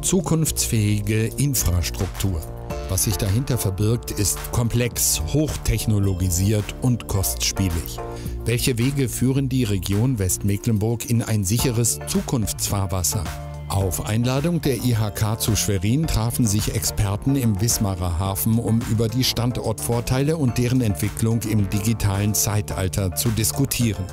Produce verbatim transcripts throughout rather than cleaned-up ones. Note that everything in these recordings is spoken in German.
Zukunftsfähige Infrastruktur. Was sich dahinter verbirgt, ist komplex, hochtechnologisiert und kostspielig. Welche Wege führen die Region Westmecklenburg in ein sicheres Zukunftsfahrwasser? Auf Einladung der I H K zu Schwerin trafen sich Experten im Wismarer Hafen, um über die Standortvorteile und deren Entwicklung im digitalen Zeitalter zu diskutieren.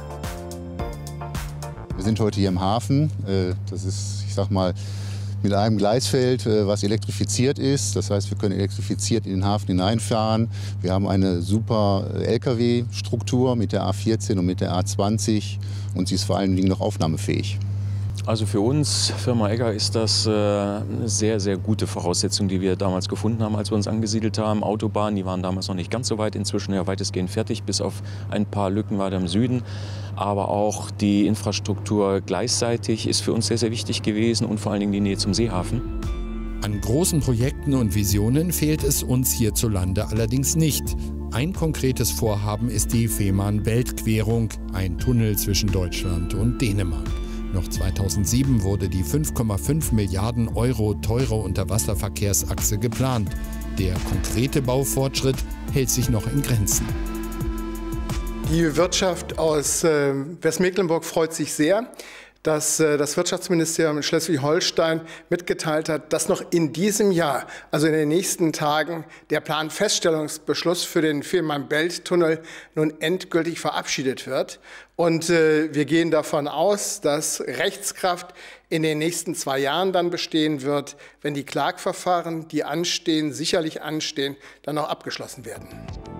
Wir sind heute hier im Hafen. Das ist, ich sag mal, mit einem Gleisfeld, was elektrifiziert ist. Das heißt, wir können elektrifiziert in den Hafen hineinfahren. Wir haben eine super L K W-Struktur mit der A vierzehn und mit der A zwanzig und sie ist vor allen Dingen noch aufnahmefähig. Also für uns, Firma Egger, ist das äh, eine sehr, sehr gute Voraussetzung, die wir damals gefunden haben, als wir uns angesiedelt haben. Autobahnen, die waren damals noch nicht ganz so weit, inzwischen ja weitestgehend fertig, bis auf ein paar Lücken weiter im Süden. Aber auch die Infrastruktur gleichseitig ist für uns sehr, sehr wichtig gewesen und vor allen Dingen die Nähe zum Seehafen. An großen Projekten und Visionen fehlt es uns hierzulande allerdings nicht. Ein konkretes Vorhaben ist die Fehmarn-Belt-Querung, ein Tunnel zwischen Deutschland und Dänemark. Noch zweitausendsieben wurde die fünf Komma fünf Milliarden Euro teure Unterwasserverkehrsachse geplant. Der konkrete Baufortschritt hält sich noch in Grenzen. Die Wirtschaft aus äh, Westmecklenburg freut sich sehr, dass äh, das Wirtschaftsministerium in Schleswig-Holstein mitgeteilt hat, dass noch in diesem Jahr, also in den nächsten Tagen, der Planfeststellungsbeschluss für den Fehmarn-Belt-Tunnel nun endgültig verabschiedet wird. Und äh, wir gehen davon aus, dass Rechtskraft in den nächsten zwei Jahren dann bestehen wird, wenn die Klagverfahren, die anstehen, sicherlich anstehen, dann auch abgeschlossen werden.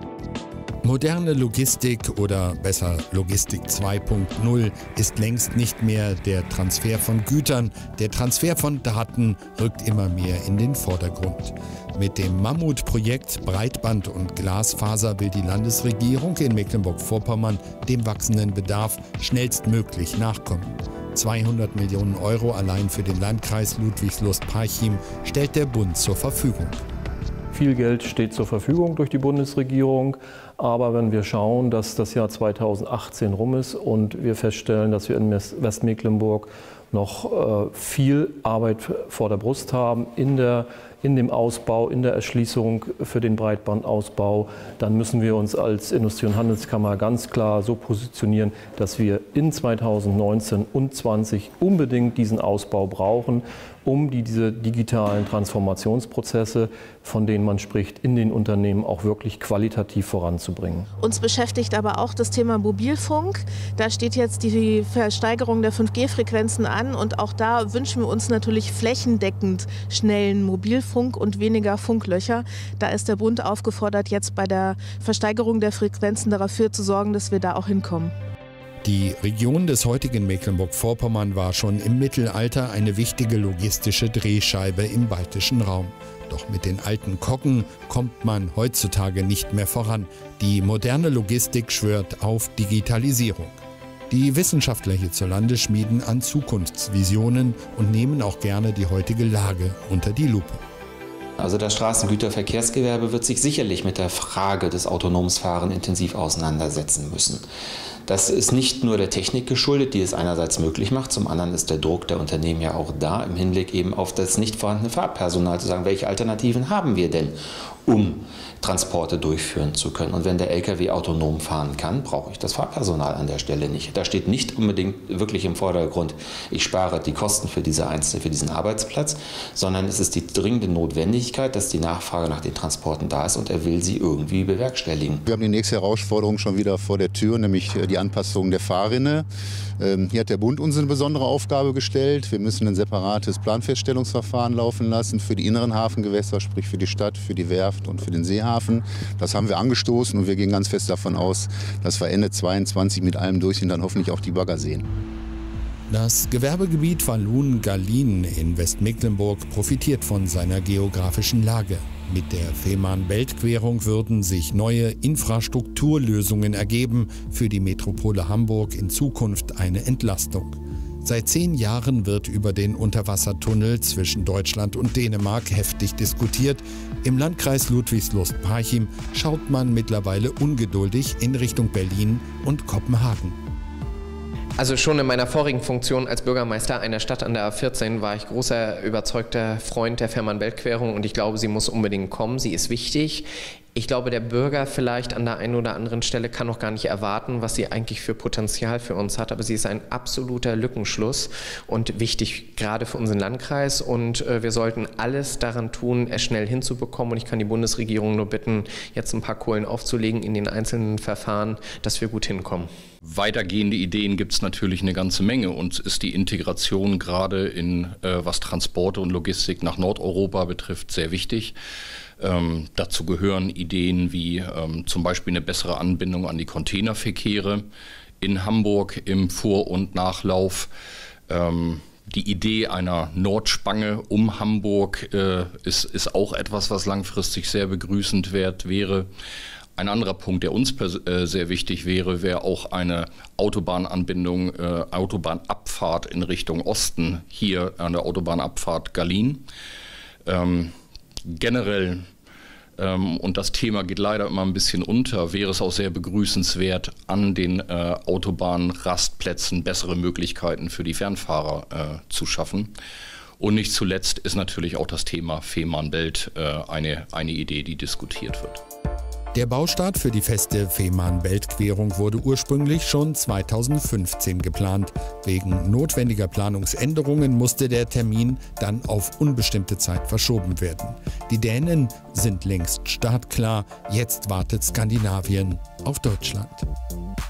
Moderne Logistik oder besser Logistik zwei Punkt null ist längst nicht mehr der Transfer von Gütern. Der Transfer von Daten rückt immer mehr in den Vordergrund. Mit dem Mammutprojekt Breitband und Glasfaser will die Landesregierung in Mecklenburg-Vorpommern dem wachsenden Bedarf schnellstmöglich nachkommen. zweihundert Millionen Euro allein für den Landkreis Ludwigslust-Parchim stellt der Bund zur Verfügung. Viel Geld steht zur Verfügung durch die Bundesregierung, aber wenn wir schauen, dass das Jahr zweitausendachtzehn rum ist und wir feststellen, dass wir in Westmecklenburg noch äh, viel Arbeit vor der Brust haben in der in dem Ausbau, in der Erschließung für den Breitbandausbau, dann müssen wir uns als Industrie- und Handelskammer ganz klar so positionieren, dass wir in zweitausendneunzehn und zwanzig unbedingt diesen Ausbau brauchen, um die, diese digitalen Transformationsprozesse, von denen man spricht, in den Unternehmen auch wirklich qualitativ voranzubringen. Uns beschäftigt aber auch das Thema Mobilfunk. Da steht jetzt die Versteigerung der fünf G Frequenzen an und auch da wünschen wir uns natürlich flächendeckend schnellen Mobilfunk und weniger Funklöcher. Da ist der Bund aufgefordert, jetzt bei der Versteigerung der Frequenzen dafür zu sorgen, dass wir da auch hinkommen. Die Region des heutigen Mecklenburg-Vorpommern war schon im Mittelalter eine wichtige logistische Drehscheibe im baltischen Raum. Doch mit den alten Kocken kommt man heutzutage nicht mehr voran. Die moderne Logistik schwört auf Digitalisierung. Die Wissenschaftler hierzulande schmieden an Zukunftsvisionen und nehmen auch gerne die heutige Lage unter die Lupe. Also das Straßengüterverkehrsgewerbe wird sich sicherlich mit der Frage des autonomen Fahrens intensiv auseinandersetzen müssen. Das ist nicht nur der Technik geschuldet, die es einerseits möglich macht, zum anderen ist der Druck der Unternehmen ja auch da, im Hinblick eben auf das nicht vorhandene Fahrpersonal zu sagen, welche Alternativen haben wir denn, um Transporte durchführen zu können. Und wenn der L K W autonom fahren kann, brauche ich das Fahrpersonal an der Stelle nicht. Da steht nicht unbedingt wirklich im Vordergrund, ich spare die Kosten für, diese einzelne, für diesen Arbeitsplatz, sondern es ist die dringende Notwendigkeit, dass die Nachfrage nach den Transporten da ist und er will sie irgendwie bewerkstelligen. Wir haben die nächste Herausforderung schon wieder vor der Tür, nämlich die Anpassung der Fahrrinne. Hier hat der Bund uns eine besondere Aufgabe gestellt. Wir müssen ein separates Planfeststellungsverfahren laufen lassen für die inneren Hafengewässer, sprich für die Stadt, für die Werft und für den Seehafen. Das haben wir angestoßen und wir gehen ganz fest davon aus, dass wir Ende zweiundzwanzig mit allem durch sind, dann hoffentlich auch die Bagger sehen. Das Gewerbegebiet Walloon-Gallien in Westmecklenburg profitiert von seiner geografischen Lage. Mit der Fehmarn-Belt-Querung würden sich neue Infrastrukturlösungen ergeben, für die Metropole Hamburg in Zukunft eine Entlastung. Seit zehn Jahren wird über den Unterwassertunnel zwischen Deutschland und Dänemark heftig diskutiert. Im Landkreis Ludwigslust-Parchim schaut man mittlerweile ungeduldig in Richtung Berlin und Kopenhagen. Also schon in meiner vorigen Funktion als Bürgermeister einer Stadt an der A vierzehn war ich großer, überzeugter Freund der Fehmarn-Belt-Querung und ich glaube, sie muss unbedingt kommen. Sie ist wichtig. Ich glaube, der Bürger vielleicht an der einen oder anderen Stelle kann noch gar nicht erwarten, was sie eigentlich für Potenzial für uns hat. Aber sie ist ein absoluter Lückenschluss und wichtig gerade für unseren Landkreis. Und äh, wir sollten alles daran tun, es schnell hinzubekommen. Und ich kann die Bundesregierung nur bitten, jetzt ein paar Kohlen aufzulegen in den einzelnen Verfahren, dass wir gut hinkommen. Weitergehende Ideen gibt es natürlich eine ganze Menge. Uns ist die Integration gerade in äh, was Transporte und Logistik nach Nordeuropa betrifft sehr wichtig. Ähm, dazu gehören Ideen wie ähm, zum Beispiel eine bessere Anbindung an die Containerverkehre in Hamburg im Vor- und Nachlauf. Ähm, die Idee einer Nordspange um Hamburg äh, ist, ist auch etwas, was langfristig sehr begrüßenswert wäre. Ein anderer Punkt, der uns äh, sehr wichtig wäre, wäre auch eine Autobahnanbindung, äh, Autobahnabfahrt in Richtung Osten, hier an der Autobahnabfahrt Gallien. Ähm, Generell, ähm, und das Thema geht leider immer ein bisschen unter, wäre es auch sehr begrüßenswert, an den äh, Autobahnrastplätzen bessere Möglichkeiten für die Fernfahrer äh, zu schaffen. Und nicht zuletzt ist natürlich auch das Thema Fehmarn-Belt äh, eine, eine Idee, die diskutiert wird. Der Baustart für die feste Fehmarn-Belt-Querung wurde ursprünglich schon zweitausendfünfzehn geplant. Wegen notwendiger Planungsänderungen musste der Termin dann auf unbestimmte Zeit verschoben werden. Die Dänen sind längst startklar, jetzt wartet Skandinavien auf Deutschland.